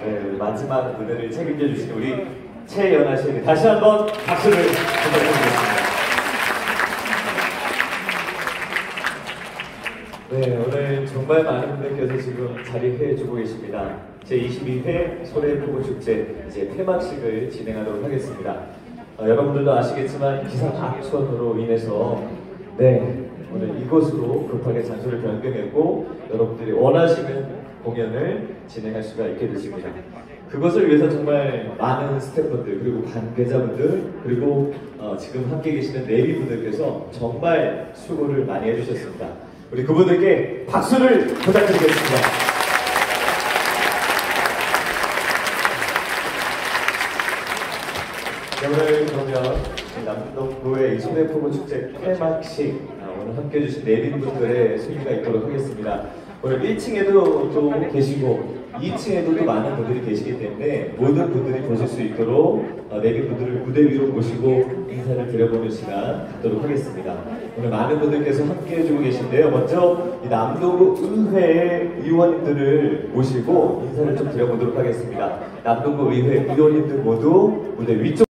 네, 마지막 무대를 책임져 주신 우리 최연아 씨에게 다시 한번 박수를 부탁드리겠습니다. 네, 오늘 정말 많은 분들께서 지금 자리해주고 계십니다. 제22회 소래포구축제 이제 폐막식을 진행하도록 하겠습니다. 여러분들도 아시겠지만 기상 악천후로 인해서 오늘 이곳으로 급하게 장소를 변경했고 여러분들이 원하시는 공연을 진행할 수가 있게 됐습니다. 그것을 위해서 정말 많은 스태프분들 그리고 관계자분들 그리고 지금 함께 계시는 내비분들께서 정말 수고를 많이 해주셨습니다. 우리 그분들께 박수를 부탁드리겠습니다. 오늘 그러면 남동구의 소래포구 축제 폐막식 오늘 함께 해주신 내빈분들의 소개가 있도록 하겠습니다. 오늘 1층에도 또 계시고 2층에도 또 많은 분들이 계시기 때문에 모든 분들이 보실 수 있도록 내빈분들을 무대 위로 모시고 인사를 드려보는 시간 갖도록 하겠습니다. 오늘 많은 분들께서 함께 해주고 계신데요. 먼저 이 남동구 의회 의원님들을 모시고 인사를 좀 드려보도록 하겠습니다. 남동구 의회 의원님들 모두 무대 위쪽